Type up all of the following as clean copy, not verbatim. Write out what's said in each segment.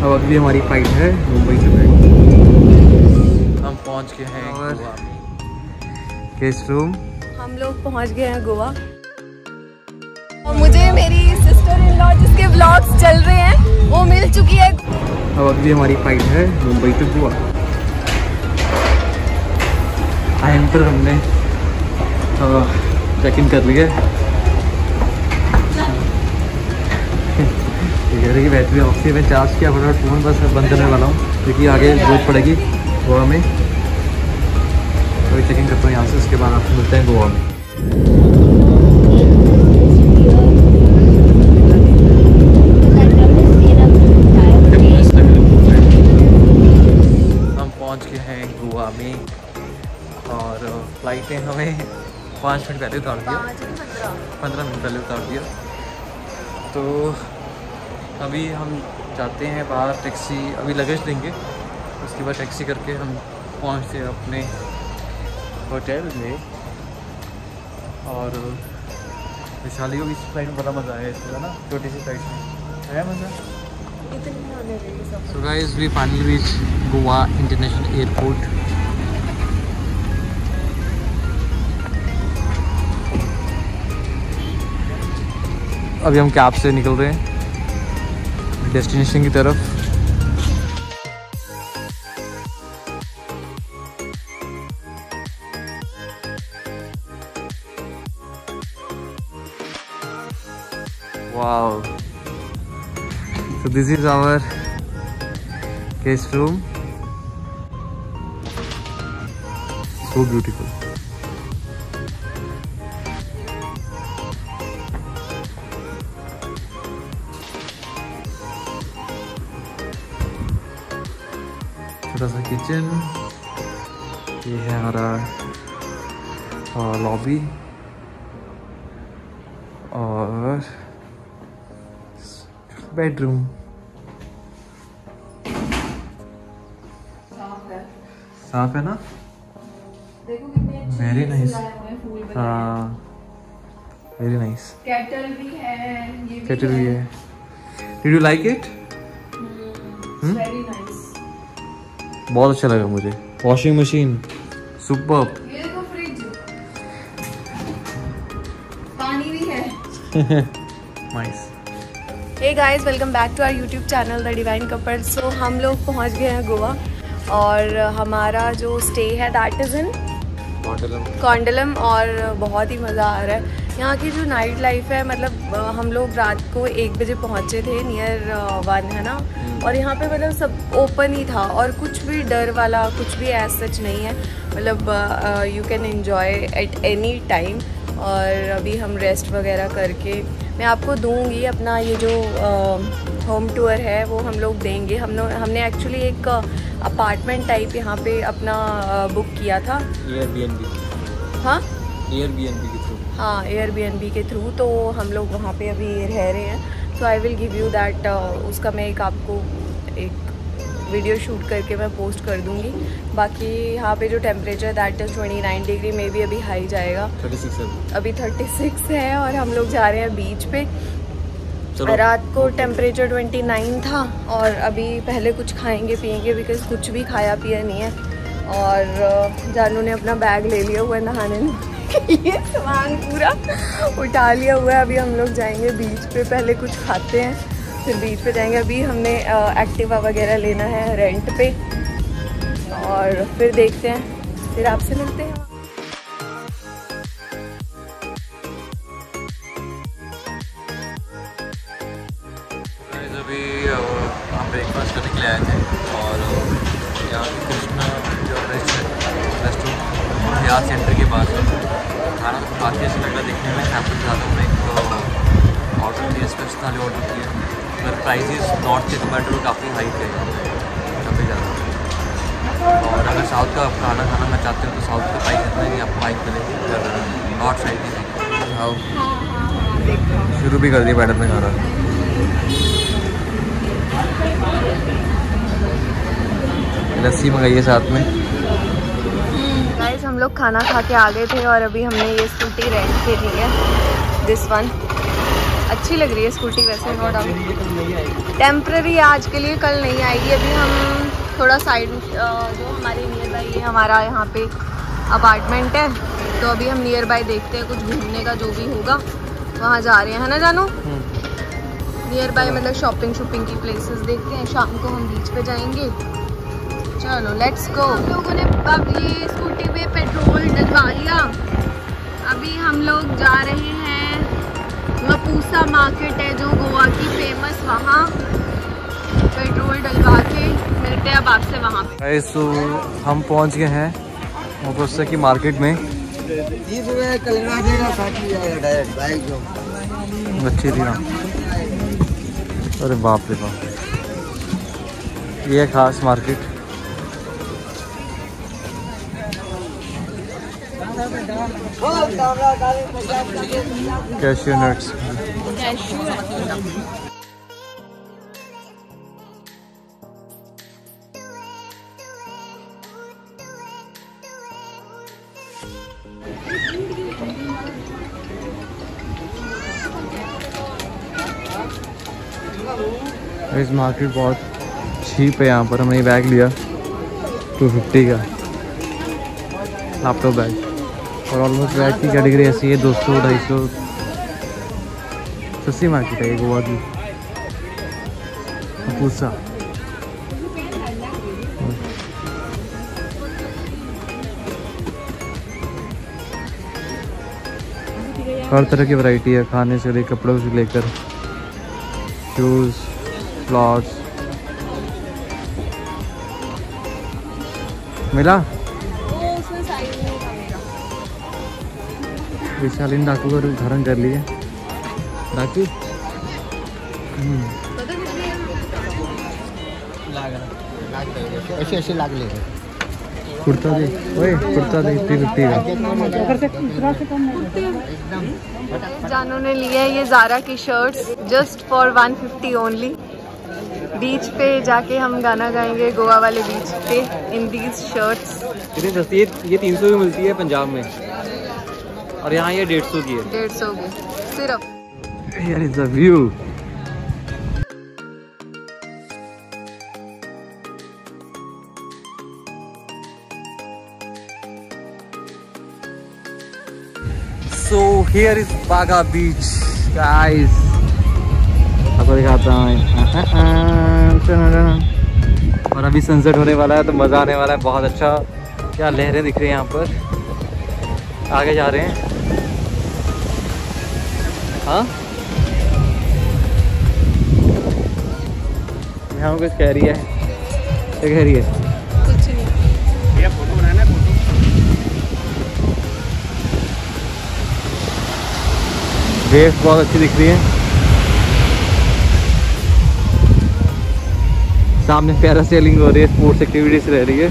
अब अगली हमारी फ्लाइट है मुंबई से बैक। हम पहुंच गए हैं गोवा में। Guest room. हम लोग पहुंच गए हैं गोवा और मुझे मेरी सिस्टर इन लॉ जिसके व्लॉग्स चल रहे हैं वो मिल चुकी है। अब अगली हमारी फ्लाइट है मुंबई से गोवा। टाइम पर हमने चेक इन कर लिया। देखिए बैटरी ऑक्सीजन में चार्ज किया, फटाफट फ़ोन बस बंद करने वाला हूँ क्योंकि आगे जरूरत पड़ेगी गोवा में। तो चेकिंग करता हूँ यहाँ से, उसके बाद आपको मिलते हैं गोवा में। हम पहुँच गए हैं गोवा में और फ्लाइटें हमें 5 मिनट पहले उतार दिया, 15 मिनट पहले उतार दिया। तो अभी हम जाते हैं बाहर, टैक्सी अभी लगेज देंगे, उसके बाद टैक्सी करके हम पहुँचते हैं अपने होटल में। और वैशाली को इस फ्लाइट में बड़ा मज़ा आया इसका ना, छोटी सी फ्लाइट में आया मज़ा। So guys we finally reach Goa international airport. अभी हम कैब से निकल रहे हैं डेस्टिनेशन की तरफ। Wow, so this is our guest room, so beautiful. छोटा सा किचन, ये है हमारा लॉबी और बेडरूम। साफ है ना, देखो कितने अच्छे वेरी नाइस। सजाए हुए हैं, फूल बनाए हाँ वेरी नाइस। केटल भी है, ये केटल भी है। Did you like it? Very nice. बहुत अच्छा लगा मुझे। Washing machine superb. ये देखो फ्रिज, पानी भी है। Nice. Hey guys, welcome back to our YouTube channel the divine couple. So हम लोग पहुंच गए हैं गोवा और हमारा जो स्टे है दैट इज़ इन कोंडलम और बहुत ही मज़ा आ रहा है। यहाँ की जो नाइट लाइफ है, मतलब हम लोग रात को 1 बजे पहुँचे थे, नियर 1 है ना, और यहाँ पे मतलब सब ओपन ही था और कुछ भी डर वाला कुछ भी ऐसा सच नहीं है। मतलब you can enjoy at any time. और अभी हम रेस्ट वगैरह करके मैं आपको दूंगी अपना ये जो होम टूर है वो हम लोग देंगे। हमने एक्चुअली एक अपार्टमेंट टाइप यहाँ पे अपना बुक किया था एयरबीएनबी। हाँ एयरबीएनबी के थ्रू। हाँ एयरबीएनबी के थ्रू। तो हम लोग वहाँ पे अभी रह रहे हैं। So I will give you that, उसका मैं एक आपको एक वीडियो शूट करके मैं पोस्ट कर दूंगी। बाकी यहाँ पे जो टेम्परेचर दैट इज़ 29 डिग्री में भी अभी हाई जाएगा। 36 है अभी 36 है और हम लोग जा रहे हैं बीच पे। रात को टेम्परेचर 29 था और अभी पहले कुछ खाएंगे पिएंगे बिकॉज कुछ भी खाया पिया नहीं है। और जानू ने अपना बैग ले लिया हुआ है नहाने में, ये सामान पूरा उठा लिया हुआ है। अभी हम लोग जाएंगे बीच पे, पहले कुछ खाते हैं फिर बीच पे जाएंगे। अभी हमने एक्टिवा वगैरह लेना है रेंट पे और फिर देखते हैं, फिर आपसे मिलते हैं। अभी हम ब्रेकफास्ट करने के लिए आए थे और यहाँ कृष्णा जो रेस्टोरेंट बिहार सेंटर के पास है। खाना तो काफ़ी अच्छा लग रहा देखने में। सैम्पल ज़्यादा हमने एक ऑर्डर किया, स्पेशल थाली ऑर्डर किया, पर प्राइजेस नॉर्थ के कंपेयर काफ़ी हाई थे, काफ़ी ज़्यादा। और अगर साउथ का खाना खाना चाहते हो तो साउथ का प्राइस इतना नहीं आपको हाई मिलेगी, पर नॉर्थ साइड की शुरू भी कर दिया मैडम ने खाना। लस्सी मंगाइए साथ में। गाइस हम लोग खाना खा के आ गए थे और अभी हमने ये स्कूटी रेंट पे ली है, दिस वन। अच्छी लग रही है स्कूटी वैसे, नो डाउट। टेम्प्रेरी आज के लिए, कल नहीं आएगी। अभी हम थोड़ा साइड जो हमारे नियर बाई है, हमारा यहाँ पे अपार्टमेंट है, तो अभी हम नियर बाई देखते हैं कुछ घूमने का जो भी होगा वहाँ जा रहे हैं, है ना जानू? नियर बाई मतलब शॉपिंग की प्लेसेस देखते हैं। शाम को हम बीच पे जाएंगे। चलो लेट्स गो। हम लोगों ने अब ये स्कूटी पे पेट्रोल डलवा लिया। अभी हम लोग जा रहे हैं, मपूसा मार्केट है जो गोवा की फेमस, वहाँ पेट्रोल डलवा के मिलते हैं अब आपसे वहाँ पे। तो हम पहुँच गए हैं मपूसा की मार्केट में। अच्छी थी ना, अरे बाप रे बाप, ये है खास मार्केट। कैश्यू नट्स, इस मार्केट बहुत चीप है। यहाँ पर हमने बैग लिया 250 का लैपटॉप बैग, और ऑलमोस्ट बैग की कैटेगरी ऐसी है 200-250। सस्ती मार्केट है ये गोवा की मपूसा। हर तरह की वैरायटी है, खाने से लेकर कपड़ों से लेकर शूज़, क्लॉथ्स। मिला विशालीन डाकू का उदाहरण कर लिए। डाकू ऐसे ऐसे लाग ले कुर्ता दे, ओए कुर्ता दे 50 का। जानू ने लिया है ये ज़ारा की shirts just for 150 only. Beach पे जाके हम गाना गाएंगे गोवा वाले बीच पे इन दीज शर्ट्स। कितनी सस्ती है ये? 300 की मिलती है पंजाब में, और यहाँ ये 150 की है। 150 की सिर्फ। Here is the view. So here is Baga Beach, guys. आपको दिखाता हूँ। और अभी सनसेट होने वाला है तो मज़ा आने वाला है बहुत अच्छा। क्या लहरें दिख रही हैं यहाँ पर। आगे जा रहे हैं। हाँ यहाँ कुछ कह रही है, क्या कह रही है? कुछ नहीं। ये फोटो बनाना है, फोटो। वेव्स बहुत अच्छी दिख रही है। सामने पैरासेलिंग हो रही है, स्पोर्ट्स एक्टिविटीज रह रही है।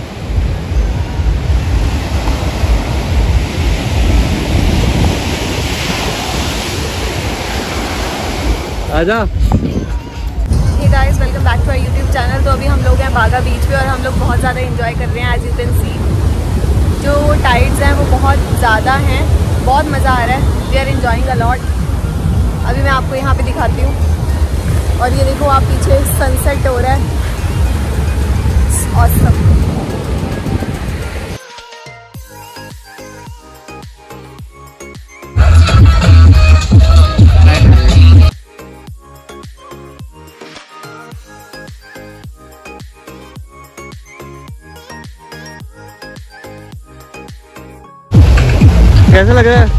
आजा। Hey guys, welcome back to our YouTube channel. तो अभी हम लोग हैं बागा बीच पे और हम लोग बहुत ज़्यादा एंजॉय कर रहे हैं। एज यू कैन सी जो टाइड्स हैं वो बहुत ज़्यादा हैं, बहुत मज़ा आ रहा है। We are enjoying a lot. अभी मैं आपको यहाँ पे दिखाती हूँ। और ये देखो आप पीछे सनसेट हो रहा है। ऑसम। कैसा लग रहा है?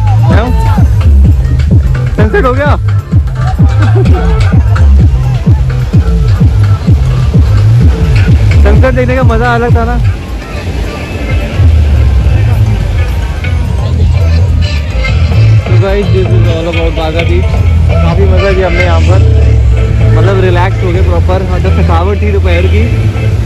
सनसेट हो गया। सनसेट देखने का मजा अलग था ना। तो guys this is all about Baga beach. काफी मजा किया हमने यहाँ पर, मतलब रिलैक्स हो गए प्रॉपर। मतलब थकावट थी दोपहर की।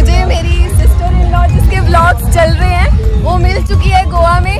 मुझे मेरी सिस्टर इन लॉ जिसके व्लॉग्स चल रहे हैं वो मिल चुकी है गोवा में।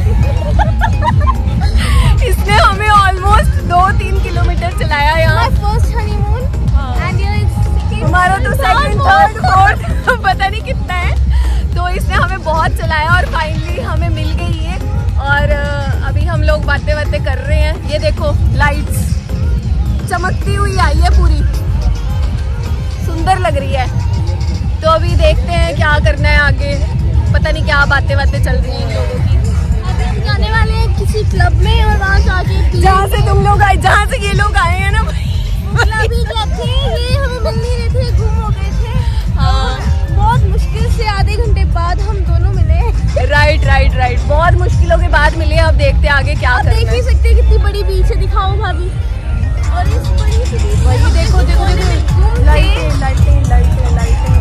इसने हमें ऑलमोस्ट 2-3 किलोमीटर चलाया यहाँ। फर्स्ट हनीमून एंड ये हमारा तो सेकंड थर्ड फोर्थ पता नहीं कितना है। तो इसने हमें बहुत चलाया और फाइनली हमें मिल गई है। और अभी हम लोग बातें कर रहे हैं। ये देखो लाइट्स चमकती हुई आई है, पूरी सुंदर लग रही है। तो अभी देखते हैं क्या करना है आगे, पता नहीं क्या बातें चल रही हैं लोगों की। अभी हम जाने वाले हैं किसी क्लब में और वहाँ जाके जहाँ से तुम लोग आए, जहाँ से ये लोग आए हैं ना अभी क्लब थे, ये हमें मिल नहीं रहे थे, गुम हो गए थे। हाँ बहुत मुश्किल से आधे घंटे बाद हम दोनों मिले। राइट बहुत मुश्किलों के बाद मिले। अब देखते हैं आगे क्या आप करना देख है। भी सकते हैं कितनी बड़ी बीच है, दिखाओ भाभी। और इस बड़ी सी बीच वही देखो लाइटें